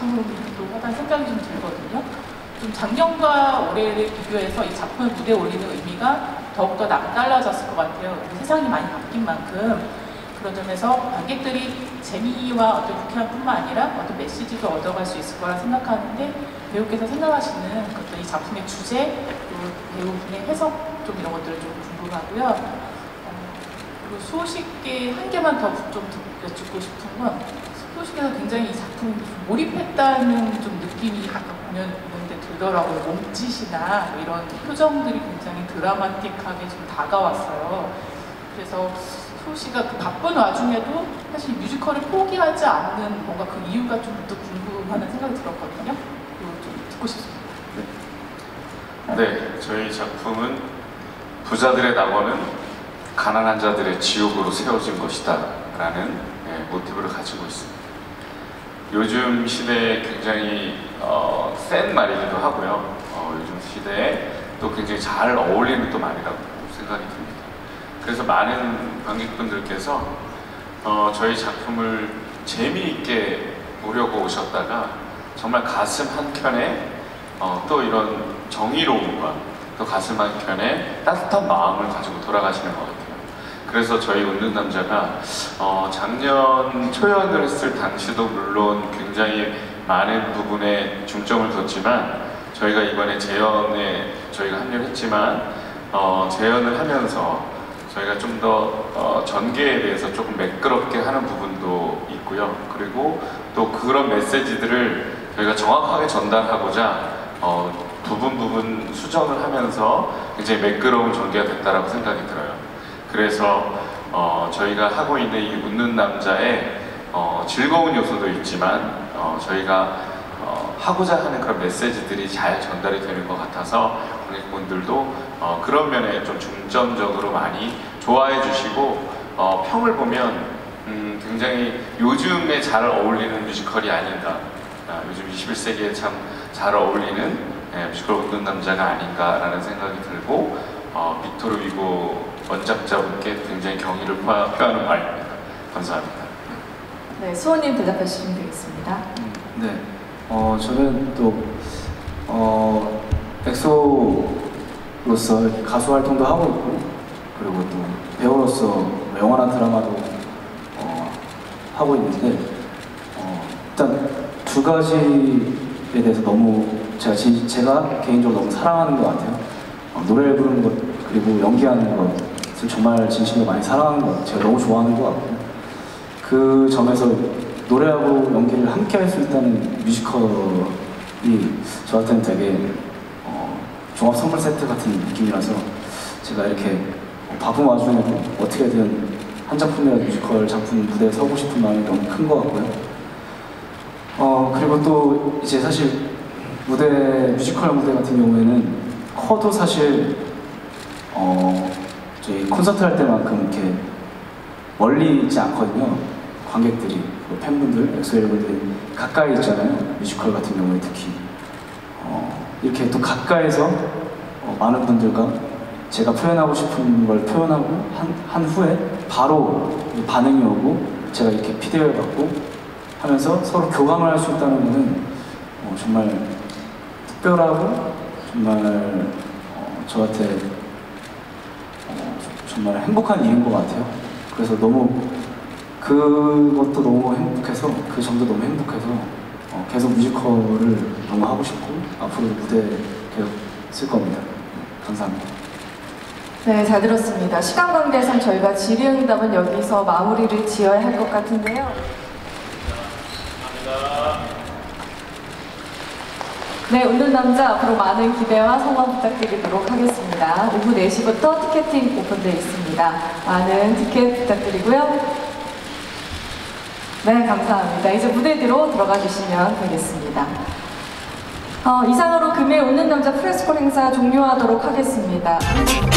작품이기도 하다는 생각이 좀 들거든요. 좀 작년과 올해를 비교해서 이 작품을 무대에 올리는 의미가 더욱더 남달라졌을 것 같아요. 세상이 많이 바뀐 만큼 그런 점에서 관객들이 재미와 어떤 유쾌함뿐만 아니라 어떤 메시지도 얻어갈 수 있을 거라 생각하는데 배우께서 생각하시는 어떤 이 작품의 주제, 그리고 배우분의 해석 좀 이런 것들을 좀 궁금하고요. 그리고 수호씨께 한 개만 더 좀 여쭙고 싶은 건 수호씨께서 굉장히 이 작품에 몰입했다는 좀 느낌이 아까 공연 보는데 들더라고요. 몸짓이나 뭐 이런 표정들이 굉장히 드라마틱하게 좀 다가왔어요. 그래서 수호씨가 그 바쁜 와중에도 사실 뮤지컬을 포기하지 않는 뭔가 그 이유가 좀 더 궁금하다는 생각이 들었거든요. 그리고 좀 듣고 싶습니다. 네, 저희 작품은 부자들의 낙원은 가난한 자들의 지옥으로 세워진 것이다 라는 모티브를 가지고 있습니다. 요즘 시대에 굉장히 센 말이기도 하고요. 요즘 시대에 또 굉장히 잘 어울리는 또 말이라고 생각이 듭니다. 그래서 많은 관객분들께서 저희 작품을 재미있게 보려고 오셨다가 정말 가슴 한켠에 또 이런 정의로움과 또 가슴 한켠에 따뜻한 마음을 가지고 돌아가시는 것 같아요. 그래서 저희 웃는 남자가 작년 초연을 했을 당시도 물론 굉장히 많은 부분에 중점을 뒀지만 저희가 이번에 재연에 저희가 합류를 했지만 재연을 하면서 저희가 좀 더 전개에 대해서 조금 매끄럽게 하는 부분도 있고요. 그리고 또 그런 메시지들을 저희가 정확하게 전달하고자 부분 수정을 하면서 굉장히 매끄러운 전개가 됐다라고 생각이 들어요. 그래서 저희가 하고 있는 이 웃는 남자의 즐거운 요소도 있지만 저희가 하고자 하는 그런 메시지들이 잘 전달이 되는 것 같아서 관객분들도 그런 면에 좀 중점적으로 많이 좋아해 주시고 평을 보면 굉장히 요즘에 잘 어울리는 뮤지컬이 아닌가, 요즘 21세기에 참 잘 어울리는 뮤지컬 웃는 남자가 아닌가라는 생각이 들고 빅토르 위고 원작자분께 굉장히 경의를 표하는 말입니다. 감사합니다. 네, 수호님 대답해 주시면 되겠습니다. 네, 저는 또 엑소로서 가수 활동도 하고 있고, 그리고 또 배우로서 영화나 드라마도 하고 있는데 일단 두 가지에 대해서 너무 제가 개인적으로 너무 사랑하는 것 같아요. 노래를 부르는 것 그리고 연기하는 것을 정말 진심으로 많이 사랑하는 것 같아요. 제가 너무 좋아하는 것 같고요. 그 점에서 노래하고 연기를 함께 할 수 있다는 뮤지컬이 저한테는 되게 종합 선물 세트 같은 느낌이라서 제가 이렇게 바쁜 와중에도 어떻게든 한 작품이라도 뮤지컬 작품 무대에 서고 싶은 마음이 너무 큰 것 같고요. 그리고 또 이제 사실 뮤지컬 무대 같은 경우에는 커도 사실 저희 콘서트 할 때만큼 이렇게 멀리 있지 않거든요. 관객들이, 팬분들, 엑소 여러분들이 가까이 있잖아요. 뮤지컬 같은 경우에 특히 이렇게 또 가까이서 많은 분들과 제가 표현하고 싶은 걸 표현하고 한 후에 바로 반응이 오고 제가 이렇게 피드백을 받고 하면서 서로 교감을 할 수 있다는 것은 정말 특별하고 정말 저한테 정말 행복한 일인 것 같아요. 그래서 그것도 너무 행복해서, 그 점도 너무 행복해서 계속 뮤지컬을 너무 하고 싶고 앞으로도 무대 계속 쓸 겁니다. 감사합니다. 네, 잘 들었습니다. 시간 관계상 저희가 질의응답은 여기서 마무리를 지어야 할 것 같은데요. 네, 웃는 남자 앞으로 많은 기대와 성원 부탁드리도록 하겠습니다. 오후 4시부터 티켓팅 오픈되어 있습니다. 많은 티켓 부탁드리고요. 네, 감사합니다. 이제 무대 뒤로 들어가 주시면 되겠습니다. 이상으로 금요일 웃는 남자 프레스콜 행사 종료하도록 하겠습니다.